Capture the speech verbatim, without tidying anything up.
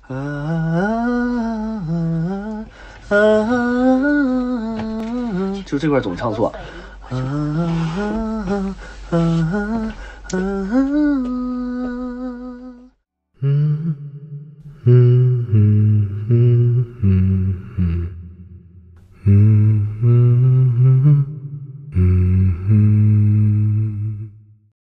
啊啊啊！就这块总唱错。啊啊啊啊啊！